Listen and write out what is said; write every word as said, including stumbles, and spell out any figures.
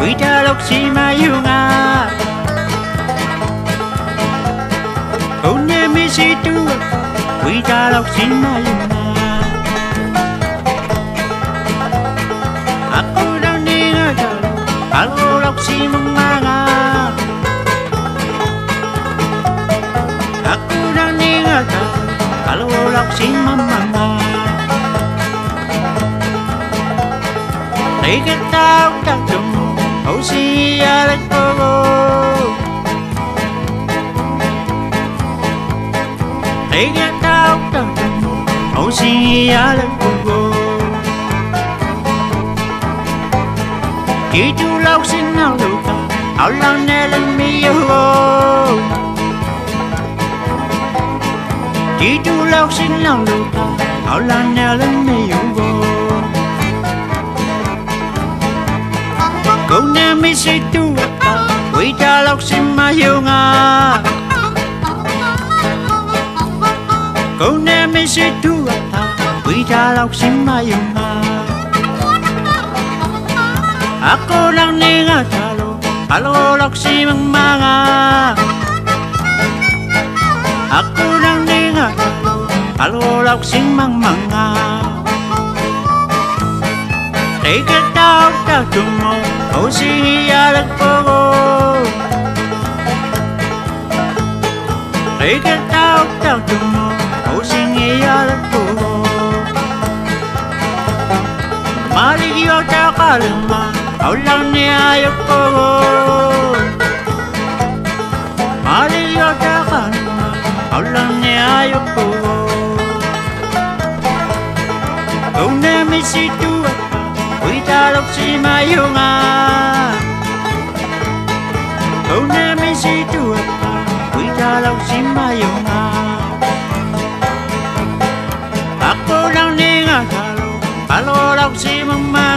Witalok si mayunga Kone mi si tua Witalok si mayunga Aku đang đi ngơ trời Alolok si manganga Aku đang đi ngơ trời Alolok si manganga Lấy cái tao đang trùng Hậu si alek pogo Lấy cái tao đang trùng Hậu si alek pogo Chỉ chú lâu xin nào lưu ta Hậu lâu nè lên mi yêu vô Chỉ chú lâu xin nào lưu ta Hậu lâu nè lên mi yêu vô Cô nè mi si tu Witalok si mayunga Cô nè mi si tu Witalok si mayunga Ako lang ni nga talo Alolok si mangmanga Ako lang ni nga talo Alolok si mangmanga Để cái tao tao trùng màu Hậu si alek pogo Để cái tao tao trùng màu Hậu si alek pogo Mali yo tao kalma Hậu lang ni ayok pogo Mali yo tao kalma Hậu lang ni ayok pogo Kau na mi si tua Witalok si mayunga Kau na mi si tua Witalok si mayunga Ako lang ni nga talo Alolok si mama